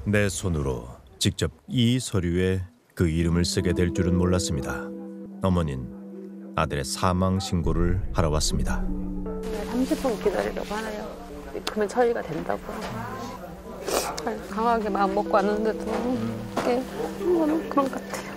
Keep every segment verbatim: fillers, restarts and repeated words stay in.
내 손으로 직접 이 서류에 그 이름을 쓰게 될 줄은 몰랐습니다. 어머니는 아들의 사망 신고를 하러 왔습니다. 삼십 분 기다리려고 하나요? 그러면 처리가 된다고. 강하게 마음 먹고 왔는데도 이게 그런 것 같아요.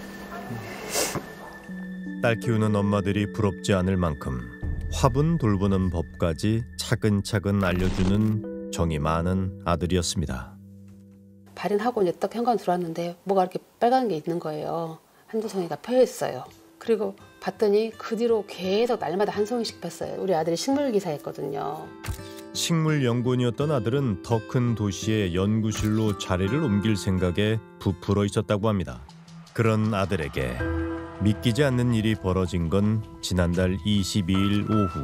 딸 키우는 엄마들이 부럽지 않을 만큼 화분 돌보는 법까지 차근차근 알려주는 정이 많은 아들이었습니다. 발인하고 이제 딱 현관 들어왔는데 뭐가 이렇게 빨간 게 있는 거예요. 한두 송이가 펴 있어요. 그리고 봤더니 그 뒤로 계속 날마다 한 송이씩 폈어요. 우리 아들이 식물기사였거든요. 식물연구원이었던 아들은 더 큰 도시의 연구실로 자리를 옮길 생각에 부풀어 있었다고 합니다. 그런 아들에게 믿기지 않는 일이 벌어진 건 지난달 이십이일 오후.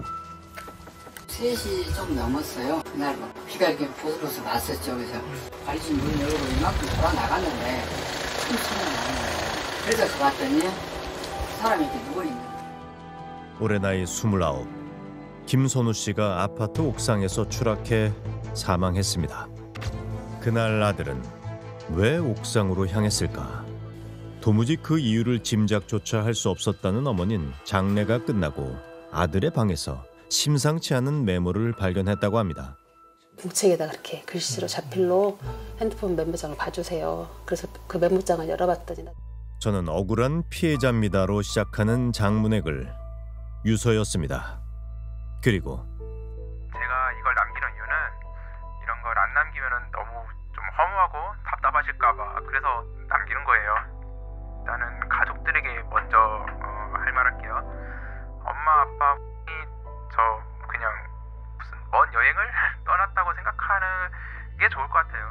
세 시 좀 넘었어요. 그날 비가 이렇게 보슬보슬 왔었죠. 그래서 발진 문 열고 이만큼 돌아 나갔는데 큰 소리가 나는 거예요. 그래서 가봤더니 사람이 이렇게 누워있는 거예요. 올해 나이 스물아홉. 김선우 씨가 아파트 옥상에서 추락해 사망했습니다. 그날 아들은 왜 옥상으로 향했을까? 도무지 그 이유를 짐작조차 할 수 없었다는 어머니는 장례가 끝나고 아들의 방에서 심상치 않은 메모를 발견했다고 합니다. 뭉책에다 그렇게 글씨로 자필로 핸드폰 메모장을 봐주세요. 그래서 그 메모장을 열어봤더니 저는 억울한 피해자입니다로 시작하는 장문의 글 유서였습니다. 그리고 제가 이걸 남기는 이유는 이런 걸 안 남기면 너무 좀 허무하고 답답하실까 봐 그래서 남기는 거예요. 일단은 가족들에게 먼저 어, 할 말할게요. 엄마 아빠이 저 그냥 무슨 먼 여행을 떠났다고 생각하는 게 좋을 것 같아요.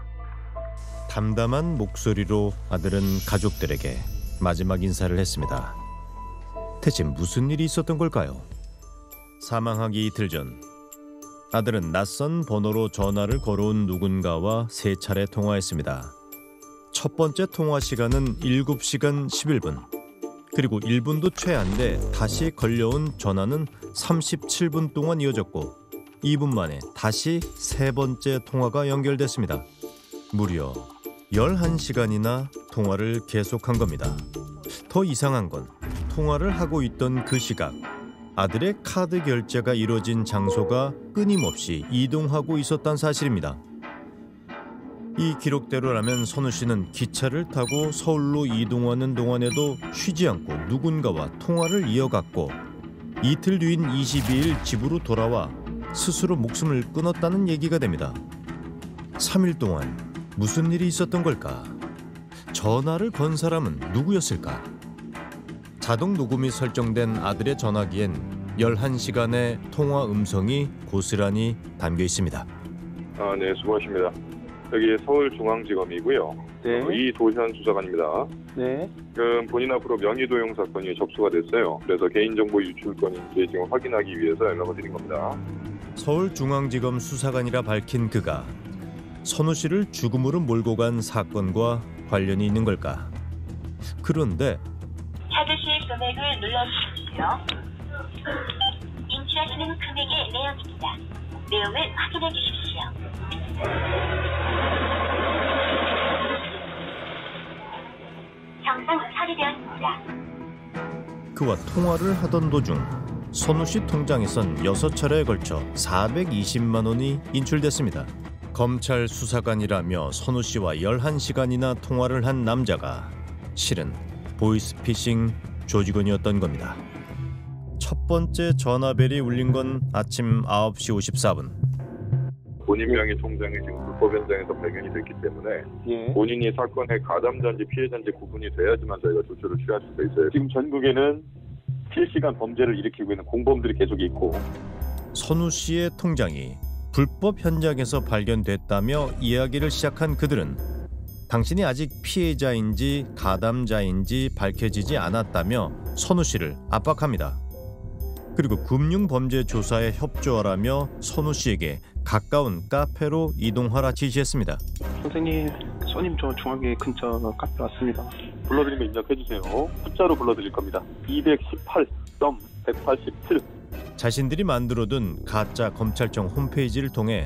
담담한 목소리로 아들은 가족들에게 마지막 인사를 했습니다. 대체 무슨 일이 있었던 걸까요? 사망하기 이틀 전 아들은 낯선 번호로 전화를 걸어온 누군가와 세 차례 통화했습니다. 첫 번째 통화 시간은 일곱 시간 십일 분. 그리고 일 분도 채 안 돼 다시 걸려온 전화는 삼십칠 분 동안 이어졌고 이 분 만에 다시 세 번째 통화가 연결됐습니다. 무려 열한 시간이나 통화를 계속한 겁니다. 더 이상한 건 통화를 하고 있던 그 시각 아들의 카드 결제가 이뤄진 장소가 끊임없이 이동하고 있었다는 사실입니다. 이 기록대로라면 선우 씨는 기차를 타고 서울로 이동하는 동안에도 쉬지 않고 누군가와 통화를 이어갔고 이틀 뒤인 이십이일 집으로 돌아와 스스로 목숨을 끊었다는 얘기가 됩니다. 삼 일 동안 무슨 일이 있었던 걸까? 전화를 건 사람은 누구였을까? 자동 녹음이 설정된 아들의 전화기엔 열한 시간의 통화 음성이 고스란히 담겨 있습니다. 아, 네, 수고하십니다. 여기 서울중앙지검이고요. 네. 어, 이도현 수사관입니다. 네. 지금 본인 앞으로 명의도용 사건이 접수가 됐어요. 그래서 개인정보 유출건인지 지금 확인하기 위해서 연락을 드린 겁니다. 서울중앙지검 수사관이라 밝힌 그가 선우 씨를 죽음으로 몰고 간 사건과 관련이 있는 걸까? 그런데 찾으실 금액을 눌러주십시오. 인출하시는 금액의 내용입니다. 내용을 확인해 주십시오. 정상 처리되었습니다. 그와 통화를 하던 도중 선우 씨 통장에선 여섯 차례에 걸쳐 사백이십만 원이 인출됐습니다. 검찰 수사관이라며 선우 씨와 열한 시간이나 통화를 한 남자가 실은 보이스피싱 조직원이었던 겁니다. 첫 번째 전화벨이 울린 건 아침 아홉 시 오십사 분. 본인 명의 통장이 지금 불법 현장에서 발견이 됐기 때문에 예. 본인이 사건의 가담자인지 피해자인지 구분이 돼야지만 저희가 조처를 취할 수가 있어요. 지금 전국에는 실시간 범죄를 일으키고 있는 공범들이 계속 있고 선우 씨의 통장이 불법 현장에서 발견됐다며 이야기를 시작한 그들은 당신이 아직 피해자인지 가담자인지 밝혀지지 않았다며 선우 씨를 압박합니다. 그리고 금융범죄조사에 협조하라며 선우 씨에게 가까운 카페로 이동하라 지시했습니다. 선생님, 손님 저 중앙에 근처 카페 왔습니다. 불러드리면 입력해주세요. 숫자로 불러드릴 겁니다. 이백십팔 점 백팔십칠. 자신들이 만들어둔 가짜 검찰청 홈페이지를 통해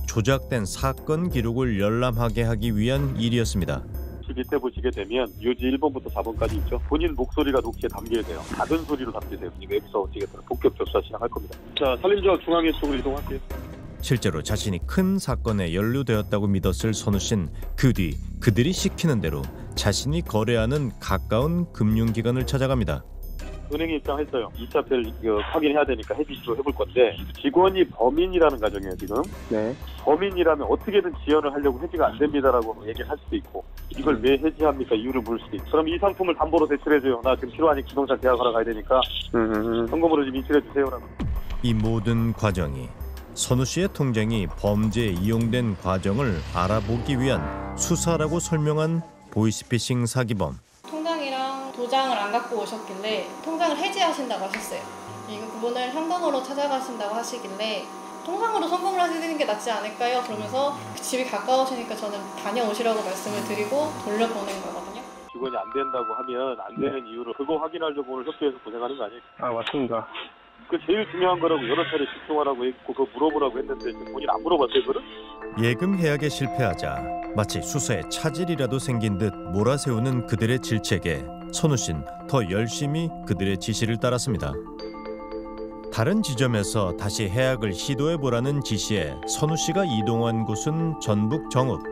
조작된 사건 기록을 열람하게 하기 위한 일이었습니다. 밑에 보시게 되면 유지 일 번부터 사 번까지 있죠. 본인 목소리가 녹취에 담겨야 돼요. 작은 소리로 담기세요. 외부서 어찌겠든 본격 조사 시작할 겁니다. 자, 산림조합 중앙회 쪽으로 이동할게요. 실제로 자신이 큰 사건에 연루되었다고 믿었을 선우 씨는 그 뒤 그들이 시키는 대로 자신이 거래하는 가까운 금융기관을 찾아갑니다. 은행에 입장했어요. 이 차표를 확인해야 되니까 해지시로 해볼 건데 직원이 범인이라는 가정이에요 지금. 네. 범인이라면 어떻게든 지연을 하려고 해지가 안 됩니다라고 얘기를 할 수도 있고 이걸 왜 해지합니까 이유를 물을 수도 있고 그럼 이 상품을 담보로 대출해줘요. 나 지금 필요하니 부동산 계약하러 가야 되니까 음. 현금으로 좀 인출해주세요라고. 이 모든 과정이 선우 씨의 통장이 범죄에 이용된 과정을 알아보기 위한 수사라고 설명한 보이스피싱 사기범. 통장이랑 도장을 안 갖고 오셨길래 통장을 해지하신다고 하셨어요. 이 부분을 현금으로 찾아가신다고 하시길래 통장으로 송금을 하시는 게 낫지 않을까요? 그러면서 집이 가까우시니까 저는 다녀오시라고 말씀을 드리고 돌려보낸 거거든요. 직원이 안 된다고 하면 안 되는 이유를 그거 확인하려고 오늘 협조해서 고생하는 거 아니에요? 아 맞습니다. 그 제일 중요한 거라고 여러 차례 집중하라고 했고 그거 물어보라고 했는데 본인 안 물어봤어요 그거를? 예금 해약에 실패하자 마치 수사에 차질이라도 생긴 듯 몰아세우는 그들의 질책에 선우 씨는 더 열심히 그들의 지시를 따랐습니다. 다른 지점에서 다시 해약을 시도해보라는 지시에 선우 씨가 이동한 곳은 전북 정읍.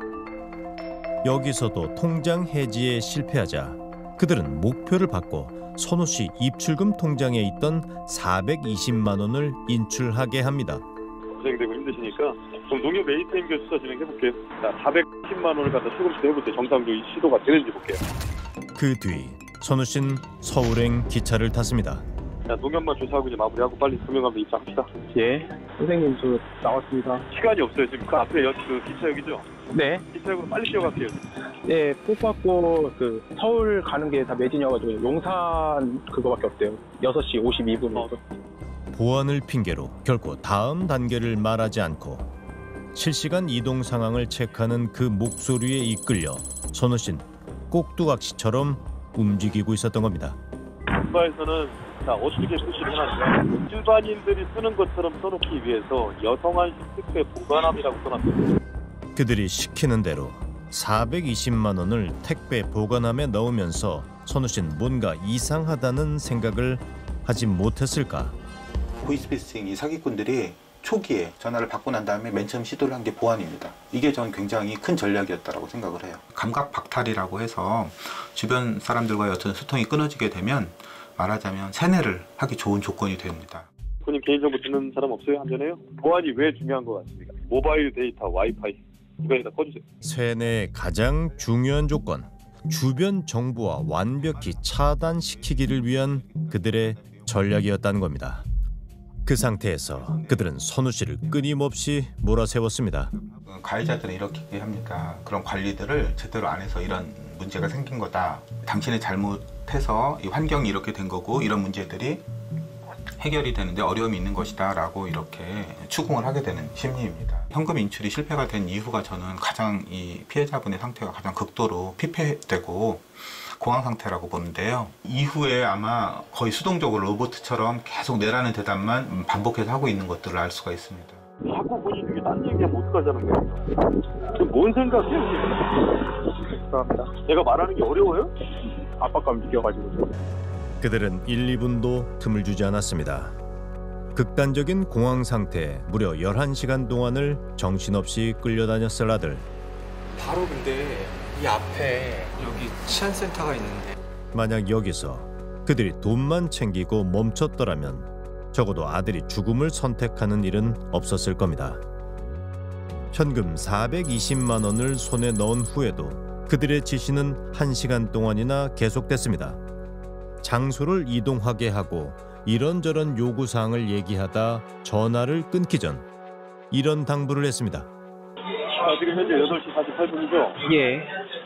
여기서도 통장 해지에 실패하자 그들은 목표를 바꿔 선우 씨 입출금 통장에 있던 사백이십만 원을 인출하게 합니다. 고생되고 힘드시니까 그럼 농협 에이티엠 수사 진행해볼게요. 자, 사백십만 원을 갖다 출금 시도해볼게요. 정상적인 시도가 되는지 볼게요. 그 뒤 선우 씨는 서울행 기차를 탔습니다. 자, 농협만 조사하고 이제 마무리하고 빨리 금융감독 입장합시다. 예, 선생님 저 나왔습니다. 시간이 없어요. 지금 그 앞에 여, 그 기차역이죠? 네. 기차역으로 빨리 뛰어갈게요. 네, 뽑았고 그 서울 가는 게 다 매진이어가지고 용산 그거밖에 없대요. 여섯 시 오십이 분부터. 보안을 핑계로 결코 다음 단계를 말하지 않고 실시간 이동 상황을 체크하는 그 목소리에 이끌려 선우 씨는 꼭두각시처럼 움직이고 있었던 겁니다. 국가에서는 자, 어떻게 표시를 해놨냐. 일반인들이 쓰는 것처럼 써놓기 위해서 여성한 택배 보관함이라고 써놨거든요. 그들이 시키는 대로 사백이십만 원을 택배 보관함에 넣으면서 선우 씨는 뭔가 이상하다는 생각을 하지 못했을까. 보이스피싱 이 사기꾼들이 초기에 전화를 받고 난 다음에 맨 처음 시도를 한 게 보안입니다. 이게 저는 굉장히 큰 전략이었다고 생각을 해요. 감각 박탈이라고 해서 주변 사람들과의 어떤 소통이 끊어지게 되면 말하자면 세뇌를 하기 좋은 조건이 됩니다. 본인 개인정보 듣는 사람 없어요? 한전에요? 보안이 왜 중요한 것 같습니까? 모바일 데이터, 와이파이 이거에 다 꺼주세요. 세뇌의 가장 중요한 조건, 주변 정보와 완벽히 차단시키기를 위한 그들의 전략이었다는 겁니다. 그 상태에서 그들은 선우 씨를 끊임없이 몰아세웠습니다. 가해자들은 이렇게 합니다. 그런 관리들을 제대로 안 해서 이런 문제가 생긴 거다. 당신이 잘못해서 이 환경이 이렇게 된 거고 이런 문제들이 해결이 되는데 어려움이 있는 것이다 라고 이렇게 추궁을 하게 되는 심리입니다. 현금 인출이 실패가 된 이후가 저는 가장 이 피해자분의 상태가 가장 극도로 피폐되고 공황 상태라고 보는데요. 이후에 아마 거의 수동적으로 로봇처럼 계속 내라는 대답만 반복해서 하고 있는 것들을 알 수가 있습니다. 자꾸 본인 중에 딴 얘기하면 어떡하자는 거예요? 뭔 생각이에요? 죄송합니다. 내가 말하는 게 어려워요? 압박감 느껴가지고. 그들은 일, 이 분도 틈을 주지 않았습니다. 극단적인 공황 상태에 무려 열한 시간 동안을 정신없이 끌려다녔을 아들. 바로 근데 이 앞에 여기 치안센터가 있는데 만약 여기서 그들이 돈만 챙기고 멈췄더라면 적어도 아들이 죽음을 선택하는 일은 없었을 겁니다. 현금 사백이십만 원을 손에 넣은 후에도 그들의 지시는 한 시간 동안이나 계속됐습니다. 장소를 이동하게 하고 이런저런 요구사항을 얘기하다 전화를 끊기 전 이런 당부를 했습니다. 아, 지금 현재 여덟 시 사십팔 분이죠? 예.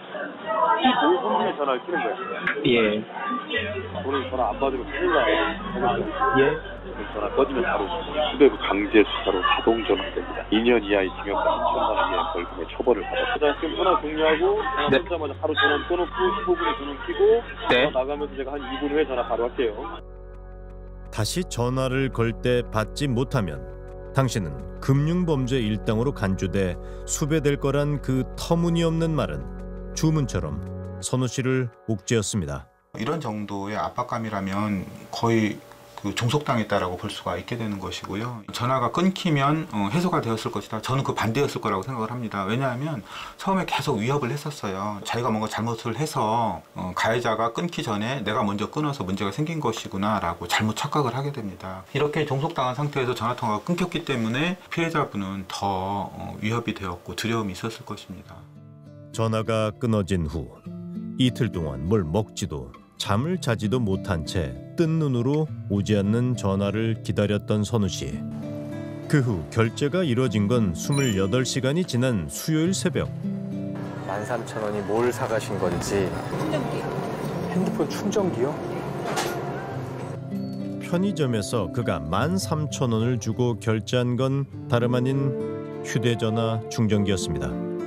십오 분 후에 전화를 키는 거예요. 예. 오늘 전화 안 받으면 큰일 나요. 예. 전화 꺼지면 바로 휴대부 강제 수사로 자동 전환됩니다. 이 년 이하의 징역과 이천만 원 이하의 벌금의 처벌을 받았습니다. 지금 전화 종료하고 전화 네. 끊자마자 바로 전화 끊어놓고 십오 분에 전화 켜고 네. 전화 나가면서 제가 한 이 분 후에 전화 바로 할게요. 다시 전화를 걸 때 받지 못하면 당신은 금융범죄 일당으로 간주돼 수배될 거란 그 터무니없는 말은 주문처럼 선우 씨를 옥죄었습니다. 이런 정도의 압박감이라면 거의 그 종속당했다라고 볼 수가 있게 되는 것이고요. 전화가 끊기면 어, 해소가 되었을 것이다. 저는 그 반대였을 거라고 생각을 합니다. 왜냐하면 처음에 계속 위협을 했었어요. 자기가 뭔가 잘못을 해서 어, 가해자가 끊기 전에 내가 먼저 끊어서 문제가 생긴 것이구나 라고 잘못 착각을 하게 됩니다. 이렇게 종속당한 상태에서 전화통화가 끊겼기 때문에 피해자분은 더 어, 위협이 되었고 두려움이 있었을 것입니다. 전화가 끊어진 후 이틀 동안 뭘 먹지도 잠을 자지도 못한 채 뜬 눈으로 오지 않는 전화를 기다렸던 선우 씨. 그 후 결제가 이뤄진 건 스물여덟 시간이 지난 수요일 새벽. 만 삼천 원이 뭘 사가신 건지. 충전기. 핸드폰 충전기요? 편의점에서 그가 만 삼천 원을 주고 결제한 건 다름 아닌 휴대전화 충전기였습니다.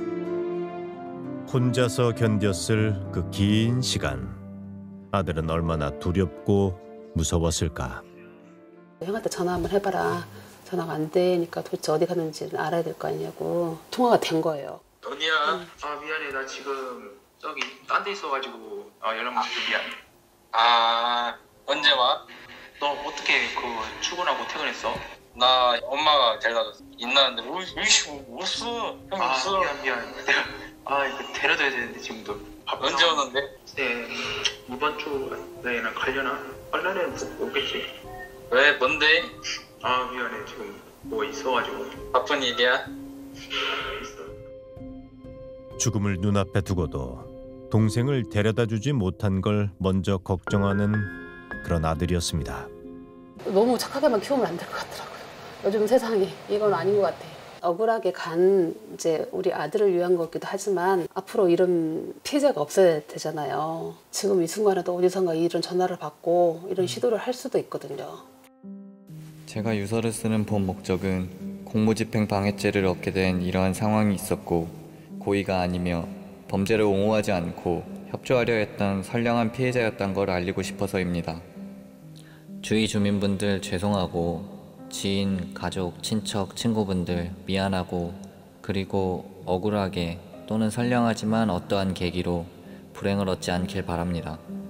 혼자서 견뎠을 그 긴 시간. 아들은 얼마나 두렵고 무서웠을까. 형한테 전화 한번 해봐라. 전화가 안 되니까 도대체 어디 갔는지 알아야 될 거 아니냐고. 통화가 된 거예요. 언니야, 응. 아 미안해. 나 지금 저기 딴 데 있어가지고 아, 연락 못 해. 미안. 아 언제 와? 너 어떻게 그 출근하고 퇴근했어? 나 엄마가 데려다 줬어. 있나는데 울씨 울었어. 형 아, 울었어. 미안 미안. 내가 아 이거 데려다야 되는데 지금도. 언제 오는데? 네 이번 주 내나 가려나? 빨라내는 오겠지. 왜 뭔데? 아 미안해 지금 뭐 있어가지고. 바쁜 일이야? 있어. 죽음을 눈앞에 두고도 동생을 데려다주지 못한 걸 먼저 걱정하는 그런 아들이었습니다. 너무 착하게만 키우면 안 될 것 같더라고요. 요즘 세상이 이건 아닌 것 같아. 억울하게 간 이제 우리 아들을 위한 거기도 하지만 앞으로 이런 피해자가 없어야 되잖아요. 지금 이 순간에도 어디선가 이런 전화를 받고 이런 시도를 할 수도 있거든요. 제가 유서를 쓰는 본 목적은 공무집행 방해죄를 얻게 된 이러한 상황이 있었고 고의가 아니며 범죄를 옹호하지 않고 협조하려 했던 선량한 피해자였던 걸 알리고 싶어서입니다. 주위 주민분들 죄송하고 지인, 가족, 친척, 친구분들 미안하고 그리고 억울하게 또는 선량하지만 어떠한 계기로 불행을 얻지 않길 바랍니다.